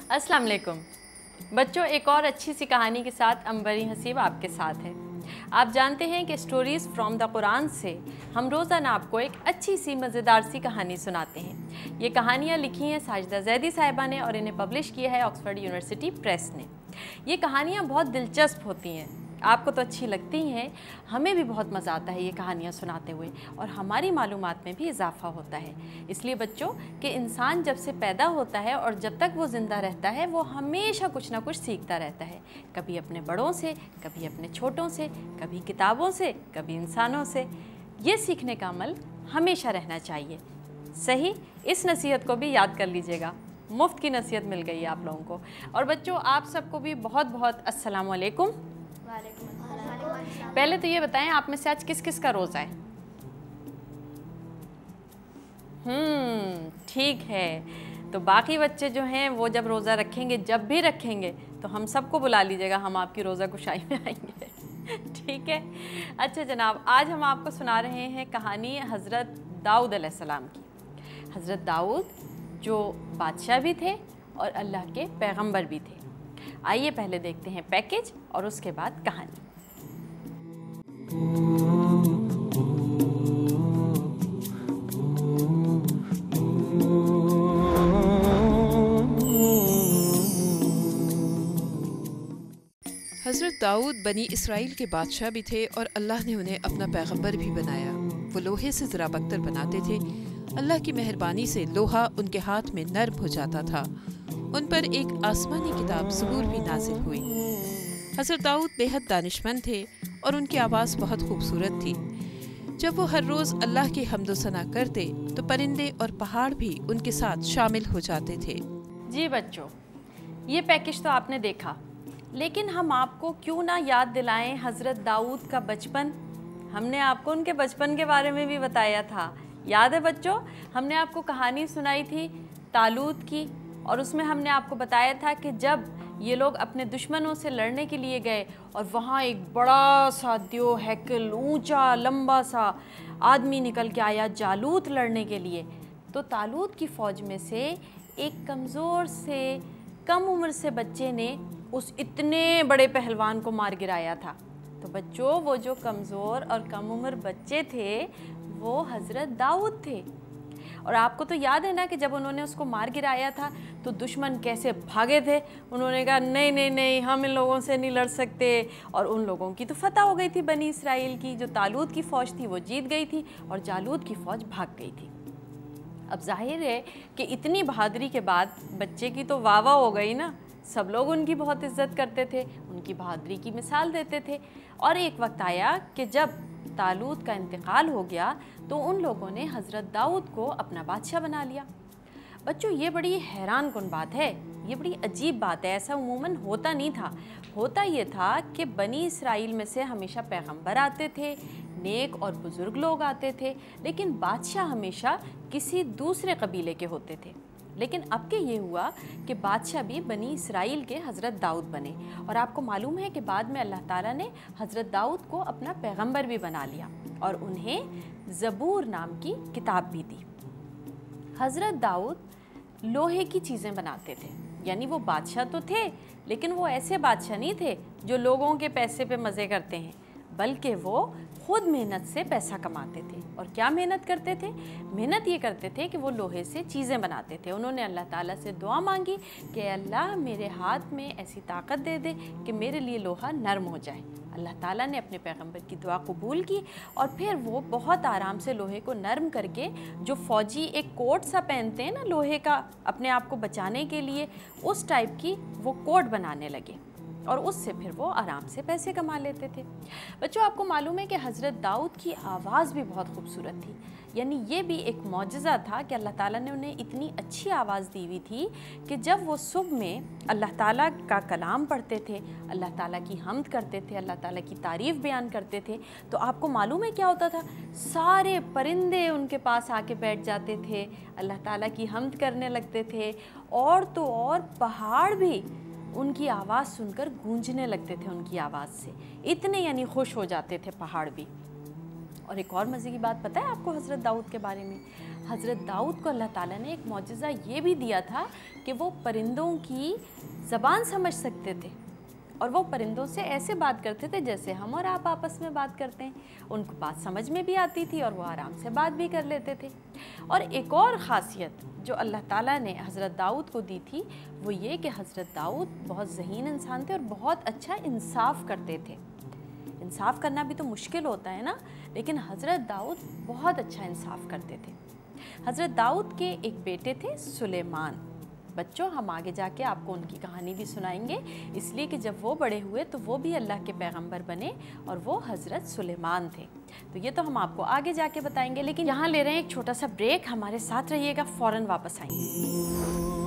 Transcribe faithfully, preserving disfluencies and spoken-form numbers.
अस्सलाम वालेकुम बच्चों, एक और अच्छी सी कहानी के साथ अंबरी हसीब आपके साथ है। आप जानते हैं कि स्टोरीज़ फ्रॉम द कुरान से हम रोज़ाना आपको एक अच्छी सी मज़ेदार सी कहानी सुनाते हैं। ये कहानियाँ लिखी हैं साजिदा जैदी साहिबा ने और इन्हें पब्लिश किया है ऑक्सफोर्ड यूनिवर्सिटी प्रेस ने। ये कहानियाँ बहुत दिलचस्प होती हैं, आपको तो अच्छी लगती हैं, हमें भी बहुत मज़ा आता है ये कहानियाँ सुनाते हुए और हमारी मालूमात में भी इजाफ़ा होता है। इसलिए बच्चों कि इंसान जब से पैदा होता है और जब तक वो ज़िंदा रहता है वो हमेशा कुछ ना कुछ सीखता रहता है, कभी अपने बड़ों से, कभी अपने छोटों से, कभी किताबों से, कभी इंसानों से। ये सीखने का अमल हमेशा रहना चाहिए। सही, इस नसीहत को भी याद कर लीजिएगा, मुफ्त की नसीहत मिल गई है आप लोगों को। और बच्चों, आप सबको भी बहुत बहुत अस्सलाम वालेकुम। पहले तो ये बताएं, आप में से आज किस किस का रोज़ा है? हम्म ठीक है, तो बाकी बच्चे जो हैं वो जब रोज़ा रखेंगे, जब भी रखेंगे, तो हम सबको बुला लीजिएगा, हम आपकी रोज़ा कुशाई में आएंगे। ठीक है। अच्छा जनाब, आज हम आपको सुना रहे हैं कहानी हज़रत दाऊद अलैहिस्सलाम की। हज़रत दाऊद जो बादशाह भी थे और अल्लाह के पैगंबर भी थे। आइए पहले देखते हैं पैकेज और उसके बाद कहानी। हज़रत दाऊद बनी इसराइल के बादशाह भी थे और अल्लाह ने उन्हें अपना पैगंबर भी बनाया। वो लोहे से ज़रा बख्तर बनाते थे। अल्लाह की मेहरबानी से लोहा उनके हाथ में नर्म हो जाता था। उन पर एक आसमानी किताब ज़बूर भी नाजिल हुई। हज़रत दाऊद बेहद दानिशमंद थे और उनकी आवाज़ बहुत खूबसूरत थी। जब वो हर रोज़ अल्लाह की हम्द व सना करते तो परिंदे और पहाड़ भी उनके साथ शामिल हो जाते थे। जी बच्चों, ये पैकेज तो आपने देखा, लेकिन हम आपको क्यों ना याद दिलाएं हज़रत दाऊद का बचपन। हमने आपको उनके बचपन के बारे में भी बताया था, याद है बच्चों? हमने आपको कहानी सुनाई थी तालूत की और उसमें हमने आपको बताया था कि जब ये लोग अपने दुश्मनों से लड़ने के लिए गए और वहाँ एक बड़ा सा द्यो हैकल, ऊंचा लंबा सा आदमी निकल के आया जालूत लड़ने के लिए, तो तालूत की फ़ौज में से एक कमज़ोर से कम उम्र से बच्चे ने उस इतने बड़े पहलवान को मार गिराया था। तो बच्चों, वो जो कमज़ोर और कम उम्र बच्चे थे वो हज़रत दाऊद थे। और आपको तो याद है ना कि जब उन्होंने उसको मार गिराया था तो दुश्मन कैसे भागे थे। उन्होंने कहा नहीं नहीं नहीं, हम इन लोगों से नहीं लड़ सकते, और उन लोगों की तो फतह हो गई थी, बनी इसराइल की जो तालूत की फ़ौज थी वो जीत गई थी और जालूत की फ़ौज भाग गई थी। अब जाहिर है कि इतनी बहादुरी के बाद बच्चे की तो वाह वाह हो गई ना, सब लोग उनकी बहुत इज्जत करते थे, उनकी बहादुरी की मिसाल देते थे। और एक वक्त आया कि जब तालूत का इंतकाल हो गया तो उन लोगों ने हज़रत दाऊद को अपना बादशाह बना लिया। बच्चों, ये बड़ी हैरान कुन बात है, ये बड़ी अजीब बात है, ऐसा उमूमन होता नहीं था। होता ये था कि बनी इसराइल में से हमेशा पैगंबर आते थे, नेक और बुज़ुर्ग लोग आते थे, लेकिन बादशाह हमेशा किसी दूसरे कबीले के होते थे। लेकिन अब के ये हुआ कि बादशाह भी बनी इसराइल के हज़रत दाऊद बने, और आपको मालूम है कि बाद में अल्लाह ताला ने हज़रत दाऊद को अपना पैगंबर भी बना लिया और उन्हें ज़बूर नाम की किताब भी दी। हज़रत दाऊद लोहे की चीज़ें बनाते थे, यानी वो बादशाह तो थे, लेकिन वो ऐसे बादशाह नहीं थे जो लोगों के पैसे पे मज़े करते हैं, बल्कि वो खुद मेहनत से पैसा कमाते थे। और क्या मेहनत करते थे? मेहनत ये करते थे कि वो लोहे से चीज़ें बनाते थे। उन्होंने अल्लाह ताला से दुआ मांगी कि अल्लाह मेरे हाथ में ऐसी ताकत दे दे कि मेरे लिए लोहा नरम हो जाए। अल्लाह ताला ने अपने पैगंबर की दुआ कबूल की और फिर वो बहुत आराम से लोहे को नरम करके, जो फ़ौजी एक कोट सा पहनते हैं ना लोहे का अपने आप को बचाने के लिए, उस टाइप की वो कोट बनाने लगे और उससे फिर वो आराम से पैसे कमा लेते थे। बच्चों, आपको मालूम है कि हज़रत दाऊद की आवाज़ भी बहुत खूबसूरत थी, यानी ये भी एक मौजज़ा था कि अल्लाह ताला ने उन्हें इतनी अच्छी आवाज़ दी हुई थी कि जब वो सुबह में अल्लाह ताला का कलाम पढ़ते थे, अल्लाह ताला की हम्द करते थे, अल्लाह ताला की तारीफ़ बयान करते थे, तो आपको मालूम है क्या होता था? सारे परिंदे उनके पास आके बैठ जाते थे, अल्लाह ताला की हम्द करने लगते थे, और तो और पहाड़ भी उनकी आवाज़ सुनकर गूंजने लगते थे उनकी आवाज़ से, इतने यानी खुश हो जाते थे पहाड़ भी। और एक और मज़े की बात पता है आपको हज़रत दाऊद के बारे में? हज़रत दाऊद को अल्लाह ताला ने एक मौजज़ा ये भी दिया था कि वो परिंदों की ज़बान समझ सकते थे, और वो परिंदों से ऐसे बात करते थे जैसे हम और आप आपस में बात करते हैं। उनको बात समझ में भी आती थी और वो आराम से बात भी कर लेते थे। और एक और ख़ासियत जो अल्लाह ताला ने हज़रत दाऊद को दी थी वो ये कि हज़रत दाऊद बहुत ज़हीन इंसान थे और बहुत अच्छा इंसाफ करते थे। इंसाफ करना भी तो मुश्किल होता है ना, लेकिन हज़रत दाऊद बहुत अच्छा इंसाफ करते थे। हज़रत दाऊद के एक बेटे थे सुलेमान। बच्चों, हम आगे जाके आपको उनकी कहानी भी सुनाएंगे, इसलिए कि जब वो बड़े हुए तो वो भी अल्लाह के पैगंबर बने और वो हज़रत सुलेमान थे। तो ये तो हम आपको आगे जाके बताएंगे, लेकिन यहाँ ले रहे हैं एक छोटा सा ब्रेक। हमारे साथ रहिएगा, फ़ौरन वापस आएंगे।